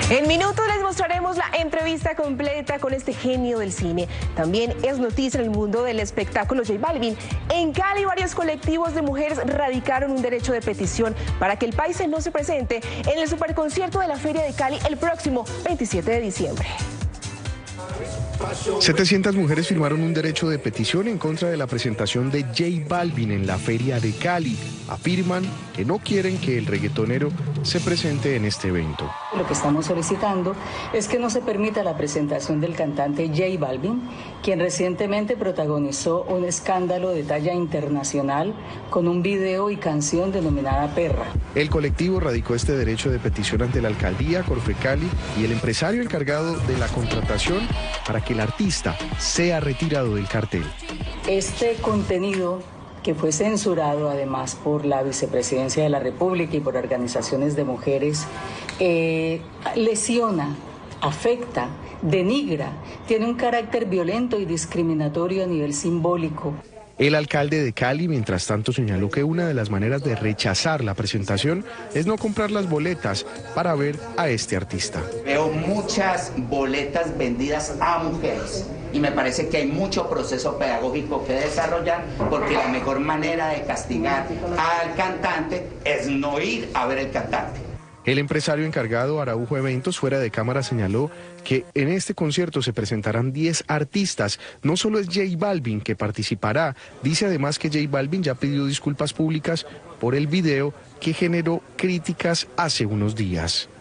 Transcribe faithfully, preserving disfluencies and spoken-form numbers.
En minutos les mostraremos la entrevista completa con este genio del cine. También es noticia en el mundo del espectáculo J Balvin. En Cali, varios colectivos de mujeres radicaron un derecho de petición para que el país no se presente en el superconcierto de la Feria de Cali el próximo veintisiete de diciembre. setecientas mujeres firmaron un derecho de petición en contra de la presentación de J Balvin en la Feria de Cali. Afirman que no quieren que el reggaetonero se presente en este evento. Lo que estamos solicitando es que no se permita la presentación del cantante J Balvin, quien recientemente protagonizó un escándalo de talla internacional con un video y canción denominada Perra. El colectivo radicó este derecho de petición ante la alcaldía, Corfecali y el empresario encargado de la contratación para que el artista sea retirado del cartel. Este contenido, que fue censurado además por la Vicepresidencia de la República y por organizaciones de mujeres, eh, lesiona, afecta, denigra, tiene un carácter violento y discriminatorio a nivel simbólico. El alcalde de Cali, mientras tanto, señaló que una de las maneras de rechazar la presentación es no comprar las boletas para ver a este artista. Veo muchas boletas vendidas a mujeres y me parece que hay mucho proceso pedagógico que desarrollar, porque la mejor manera de castigar al cantante es no ir a ver el cantante. El empresario encargado, Araujo Eventos, fuera de cámara, señaló que en este concierto se presentarán diez artistas. No solo es J Balvin que participará, dice además que J Balvin ya pidió disculpas públicas por el video que generó críticas hace unos días.